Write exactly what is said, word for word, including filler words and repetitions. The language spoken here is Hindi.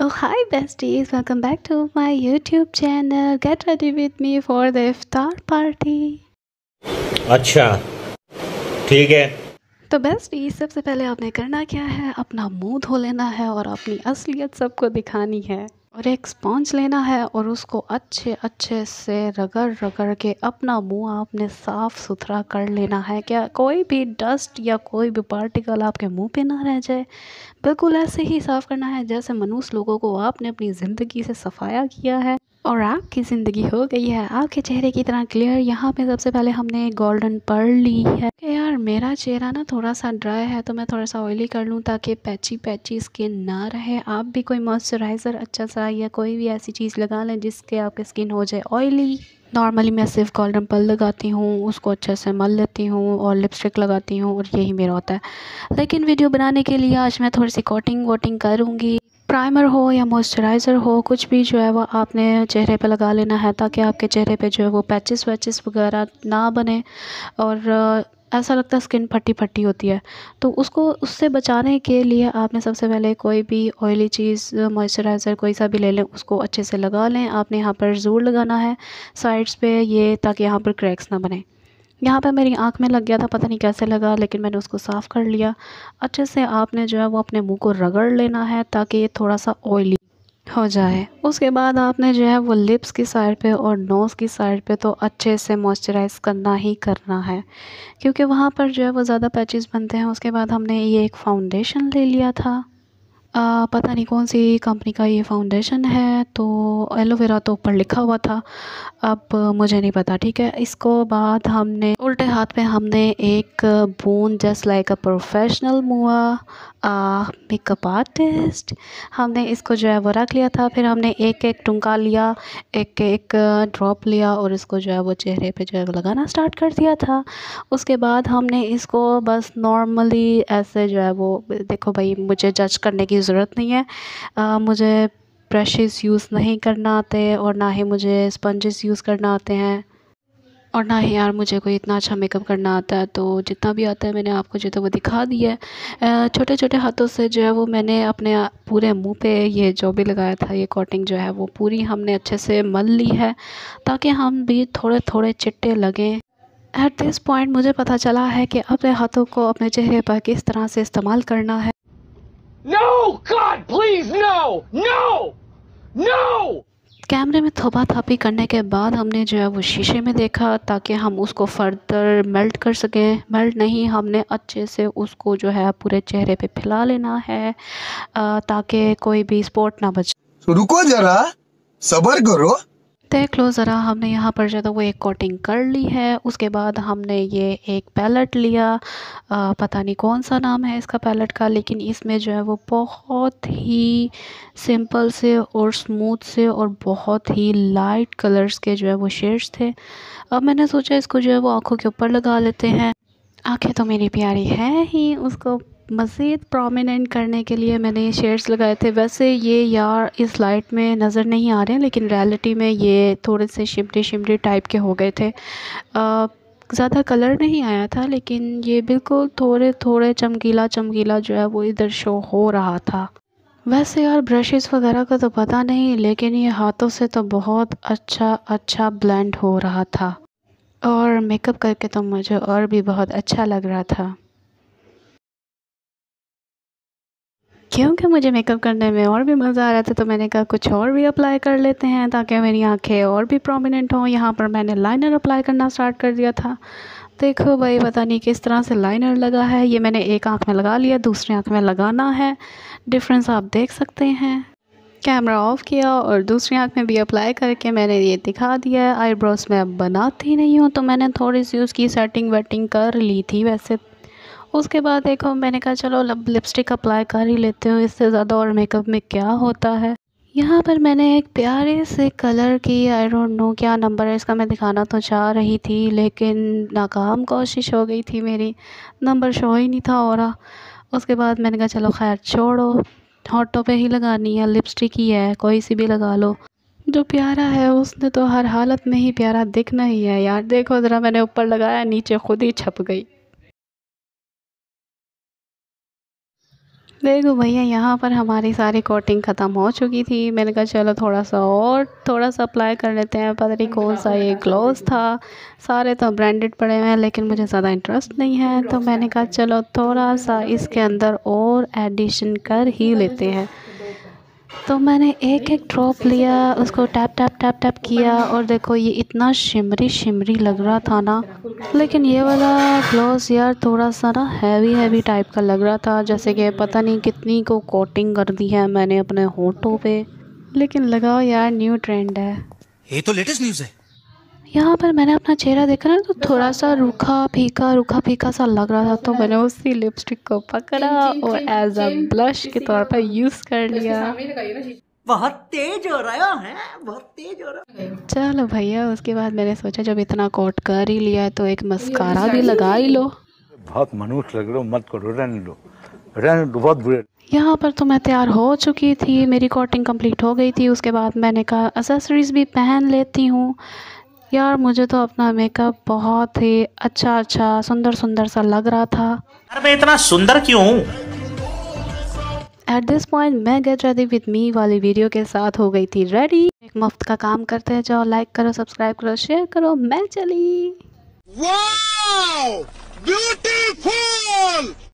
Oh, hi besties, welcome back to my YouTube channel. Get ready with me for the iftar party. अच्छा ठीक है। तो बेस्टी, सबसे पहले आपने करना क्या है, अपना मुंह धो लेना है और अपनी असलियत सबको दिखानी है। और एक स्पॉन्ज लेना है और उसको अच्छे अच्छे से रगड़ रगड़ के अपना मुंह आपने साफ़ सुथरा कर लेना है। क्या कोई भी डस्ट या कोई भी पार्टिकल आपके मुंह पे ना रह जाए। बिल्कुल ऐसे ही साफ़ करना है जैसे मनुष्य लोगों को आपने अपनी ज़िंदगी से सफाया किया है और आपकी ज़िंदगी हो गई है आपके चेहरे की तरह क्लियर। यहाँ पे सबसे पहले हमने गोल्डन पर्ल ली है। यार मेरा चेहरा ना थोड़ा सा ड्राई है तो मैं थोड़ा सा ऑयली कर लूँ ताकि पैची पैची स्किन ना रहे। आप भी कोई मॉइस्चराइज़र अच्छा सा या कोई भी ऐसी चीज़ लगा लें जिसके आपकी स्किन हो जाए ऑयली। नॉर्मली मैं सिर्फ गोल्डन पर्ल लगाती हूँ, उसको अच्छे से मल लेती हूँ और लिपस्टिक लगाती हूँ और यही मेरा होता है। लेकिन वीडियो बनाने के लिए आज मैं थोड़ी सी कोटिंग वोटिंग करूँगी। प्राइमर हो या मॉइस्चराइज़र हो, कुछ भी जो है वो आपने चेहरे पे लगा लेना है ताकि आपके चेहरे पे जो है वो पैचेस वैचेस वगैरह ना बने और ऐसा लगता है स्किन फटी फटी होती है। तो उसको उससे बचाने के लिए आपने सबसे पहले कोई भी ऑयली चीज़ मॉइस्चराइज़र कोई सा भी ले लें, उसको अच्छे से लगा लें। आपने यहाँ पर ज़रूर लगाना है साइड्स पे ये, ताकि यहाँ पर क्रैक्स ना बने। यहाँ पे मेरी आँख में लग गया था, पता नहीं कैसे लगा, लेकिन मैंने उसको साफ़ कर लिया अच्छे से। आपने जो है वो अपने मुंह को रगड़ लेना है ताकि ये थोड़ा सा ऑयली हो जाए। उसके बाद आपने जो है वो लिप्स की साइड पे और नोज़ की साइड पे तो अच्छे से मॉइस्चराइज़ करना ही करना है क्योंकि वहाँ पर जो है वो ज़्यादा पैचेस बनते हैं। उसके बाद हमने ये एक फाउंडेशन ले लिया था, आ, पता नहीं कौन सी कंपनी का ये फाउंडेशन है, तो एलोवेरा तो ऊपर लिखा हुआ था, अब मुझे नहीं पता। ठीक है, इसको बाद हमने उल्टे हाथ पे हमने एक बूंद जस्ट लाइक अ प्रोफेशनल मुआ मेकअप आर्टिस्ट, हमने इसको जो है वो रख लिया था। फिर हमने एक एक टुंका लिया, एक एक ड्रॉप लिया और इसको जो है वो चेहरे पे जो है वो लगाना स्टार्ट कर दिया था। उसके बाद हमने इसको बस नॉर्मली ऐसे जो है वो, देखो भाई मुझे जज करने की ज़रूरत नहीं है, आ, मुझे ब्रशेस यूज़ नहीं करना आते और ना ही मुझे स्पंजेस यूज़ करना आते हैं और ना ही यार मुझे कोई इतना अच्छा मेकअप करना आता है। तो जितना भी आता है मैंने आपको जो तो वो दिखा दिया है। छोटे छोटे हाथों से जो है वो मैंने अपने पूरे मुंह पे ये जो भी लगाया था, ये कोटिंग जो है वो पूरी हमने अच्छे से मल ली है ताकि हम भी थोड़े थोड़े चिट्टे लगें। एट दिस पॉइंट मुझे पता चला है कि अपने हाथों को अपने चेहरे पर किस तरह से इस्तेमाल करना है। No, God, please, no, no, no! कैमरे में थोपा थापी करने के बाद हमने जो है वो शीशे में देखा ताकि हम उसको फर्दर मेल्ट कर सकें। मेल्ट नहीं, हमने अच्छे से उसको जो है पूरे चेहरे पे फैला लेना है ताकि कोई भी स्पॉट ना बचे। तो रुको जरा, सब्र करो। देख लो ज़रा, हमने यहाँ पर जो है वो एक कोटिंग कर ली है। उसके बाद हमने ये एक पैलेट लिया, आ, पता नहीं कौन सा नाम है इसका पैलेट का, लेकिन इसमें जो है वो बहुत ही सिंपल से और स्मूथ से और बहुत ही लाइट कलर्स के जो है वो शेड्स थे। अब मैंने सोचा इसको जो है वो आँखों के ऊपर लगा लेते हैं। आँखें तो मेरी प्यारी है ही, उसको मज़ीद प्रोमिनेंट करने के लिए मैंने ये शेड्स लगाए थे। वैसे ये यार इस लाइट में नज़र नहीं आ रहे हैं, लेकिन रियलिटी में ये थोड़े से शिमरी शिमरी टाइप के हो गए थे। ज़्यादा कलर नहीं आया था, लेकिन ये बिल्कुल थोड़े थोड़े चमकीला चमकीला जो है वो इधर शो हो रहा था। वैसे यार ब्रशेस वगैरह का तो पता नहीं, लेकिन ये हाथों से तो बहुत अच्छा अच्छा ब्लेंड हो रहा था और मेकअप करके तो मुझे और भी बहुत अच्छा लग रहा था। क्योंकि मुझे मेकअप करने में और भी मज़ा आ रहा था तो मैंने कहा कुछ और भी अप्लाई कर लेते हैं ताकि मेरी आंखें और भी प्रोमिनेंट हों। यहाँ पर मैंने लाइनर अप्लाई करना स्टार्ट कर दिया था। देखो भाई पता नहीं किस तरह से लाइनर लगा है, ये मैंने एक आँख में लगा लिया, दूसरी आँख में लगाना है। डिफरेंस आप देख सकते हैं। कैमरा ऑफ किया और दूसरी आँख में भी अप्लाई करके मैंने ये दिखा दिया है। आईब्रोज में अब बनाती नहीं हूँ तो मैंने थोड़ी सी उसकी सेटिंग वेटिंग कर ली थी वैसे। उसके बाद देखो मैंने कहा चलो लिपस्टिक अप्लाई कर ही लेते हो, इससे ज़्यादा और मेकअप में क्या होता है। यहाँ पर मैंने एक प्यारे से कलर की, आई डोंट नो क्या नंबर है इसका, मैं दिखाना तो चाह रही थी लेकिन नाकाम कोशिश हो गई थी मेरी, नंबर शो ही नहीं था हो रहा। उसके बाद मैंने कहा चलो खैर छोड़ो, होठों पे ही लगानी है, लिपस्टिक ही है, कोई सी भी लगा लो। जो प्यारा है उसने तो हर हालत में ही प्यारा दिखना ही है यार। देखो ज़रा मैंने ऊपर लगाया, नीचे खुद ही छप गई। देखो भैया, यहाँ पर हमारी सारी कोटिंग ख़त्म हो चुकी थी। मैंने कहा चलो थोड़ा सा और थोड़ा सा अप्लाई कर लेते हैं। पता नहीं कौन सा ये ग्लोव्स था, सारे तो ब्रांडेड पड़े हुए हैं लेकिन मुझे ज़्यादा इंटरेस्ट नहीं है, तो मैंने कहा चलो थोड़ा सा इसके अंदर और एडिशन कर ही लेते हैं। तो मैंने एक एक ड्रॉप लिया, उसको टैप टैप टैप टैप किया और देखो ये इतना शिमरी शिमरी लग रहा था ना। लेकिन ये वाला ग्लॉस यार थोड़ा सा ना हैवी हैवी टाइप का लग रहा था, जैसे कि पता नहीं कितनी को कोटिंग कर दी है मैंने अपने होठों पे। लेकिन लगाओ यार, न्यू ट्रेंड है। ये तो लेटेस्ट न्यूज़ है। यहाँ पर मैंने अपना चेहरा देखा ना तो थोड़ा सा रूखा फीका रूखा फीका सा लग रहा था, तो मैंने उसी लिपस्टिक को पकड़ा और एज अ ब्लश के तौर पर यूज़ कर लिया। बहुत तेज हो रहा है, बहुत तेज हो रहा है। चलो भैया, उसके बाद मैंने सोचा जब इतना कोट कर ही लिया है तो एक मस्कारा भी लगा ही लो। बहुत मनुष्य लग रहे हो, मत करो, रहने दो, रहने दो, बहुत बुरे। यहाँ पर तो मैं तैयार हो चुकी थी, मेरी कोटिंग कंप्लीट हो गई थी। उसके बाद मैंने कहा एसेसरीज़ भी पहन लेती हूँ। यार मुझे तो अपना मेकअप बहुत ही अच्छा अच्छा सुंदर सुंदर सा लग रहा था। यार मैं इतना सुंदर क्यों हूँ? एट दिस पॉइंट मैं गेट रेडी विद मी वाली वीडियो के साथ हो गई थी रेडी। एक मुफ्त का काम करते हैं, जाओ लाइक करो, सब्सक्राइब करो, शेयर करो, मैं चली। Wow beautiful.